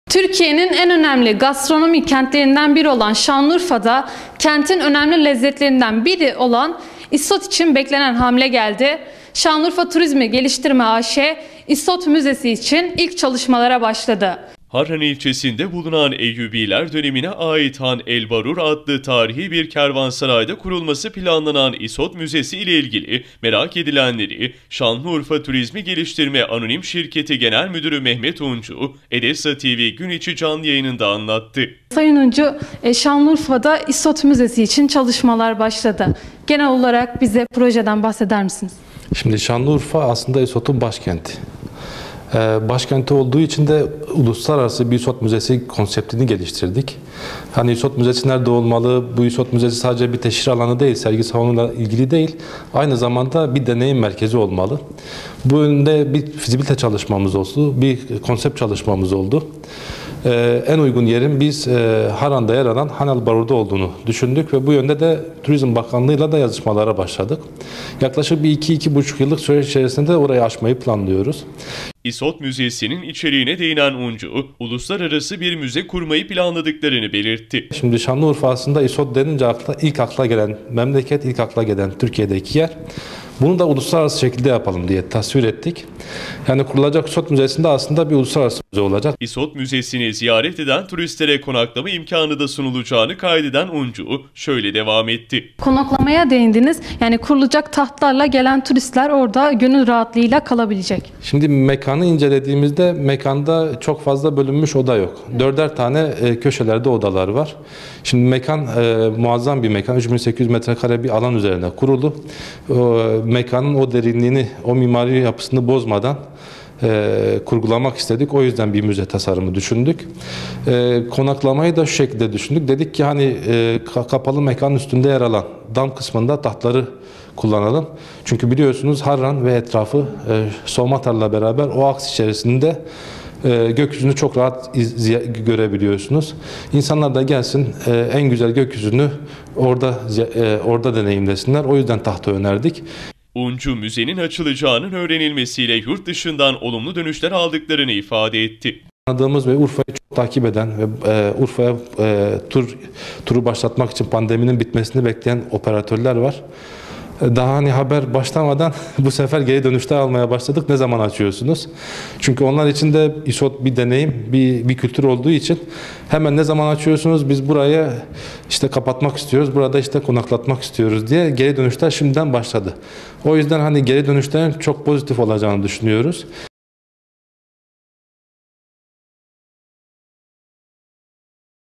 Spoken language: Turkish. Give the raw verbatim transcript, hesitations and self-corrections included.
Türkiye'nin en önemli gastronomi kentlerinden biri olan Şanlıurfa'da kentin önemli lezzetlerinden biri olan İSOT için beklenen hamle geldi. Şanlıurfa Turizmi Geliştirme A Ş, İSOT Müzesi için ilk çalışmalara başladı. Harran ilçesinde bulunan Eyyubiler dönemine ait Han El Barur adlı tarihi bir kervansarayda kurulması planlanan İSOT Müzesi ile ilgili merak edilenleri Şanlıurfa Turizmi Geliştirme Anonim Şirketi Genel Müdürü Mehmet Uncu, Edessa T V gün içi canlı yayınında anlattı. Sayın Uncu, Şanlıurfa'da İSOT Müzesi için çalışmalar başladı. Genel olarak bize projeden bahseder misiniz? Şimdi Şanlıurfa aslında İSOT'un başkenti. Başkenti olduğu için de uluslararası bir İSOT Müzesi konseptini geliştirdik. Hani İSOT Müzesi nerede olmalı? Bu İSOT Müzesi sadece bir teşhir alanı değil, sergi salonuyla ilgili değil. Aynı zamanda bir deneyim merkezi olmalı. Bu yönde bir fizibilite çalışmamız oldu, bir konsept çalışmamız oldu. Ee, en uygun yerin biz e, Harran'da yer alan Han El Barur'da olduğunu düşündük ve bu yönde de Turizm Bakanlığı'yla da yazışmalara başladık. Yaklaşık bir iki iki buçuk yıllık süreç içerisinde orayı açmayı planlıyoruz. İSOT Müzesi'nin içeriğine değinen Uncu, uluslararası bir müze kurmayı planladıklarını belirtti. Şimdi Şanlıurfa aslında İSOT denince akla, ilk akla gelen memleket, ilk akla gelen Türkiye'deki yer. Bunu da uluslararası şekilde yapalım diye tasvir ettik. Yani kurulacak İSOT Müzesi'nde aslında bir uluslararası müze olacak. İSOT Müzesi'ni ziyaret eden turistlere konaklama imkanı da sunulacağını kaydeden Uncu şöyle devam etti. Konaklamaya değindiniz. Yani kurulacak tahtlarla gelen turistler orada gönül rahatlığıyla kalabilecek. Şimdi mekanı incelediğimizde mekanda çok fazla bölünmüş oda yok. Dörder tane e, köşelerde odalar var. Şimdi mekan e, muazzam bir mekan. üç bin sekiz yüz metrekare bir alan üzerine kurulu. O, mekanın o derinliğini, o mimari yapısını bozmadan e, kurgulamak istedik. O yüzden bir müze tasarımı düşündük. E, konaklamayı da şu şekilde düşündük. Dedik ki hani e, kapalı mekanın üstünde yer alan dam kısmında tahtları kullanalım. Çünkü biliyorsunuz Harran ve etrafı e, Soğumatar'la beraber o aks içerisinde e, gökyüzünü çok rahat iz, görebiliyorsunuz. İnsanlar da gelsin e, en güzel gökyüzünü orada e, orada deneyimlesinler. O yüzden tahtı önerdik. Uncu müzenin açılacağının öğrenilmesiyle yurt dışından olumlu dönüşler aldıklarını ifade etti. Tanıdığımız ve Urfa'yı çok takip eden ve e, Urfa'ya e, tur turu başlatmak için pandeminin bitmesini bekleyen operatörler var. Daha hani haber başlamadan bu sefer geri dönüşler almaya başladık. Ne zaman açıyorsunuz? Çünkü onlar için de İSOT bir deneyim, bir, bir kültür olduğu için hemen ne zaman açıyorsunuz? Biz burayı işte kapatmak istiyoruz, burada işte konaklatmak istiyoruz diye geri dönüşler şimdiden başladı. O yüzden hani geri dönüşlerin çok pozitif olacağını düşünüyoruz.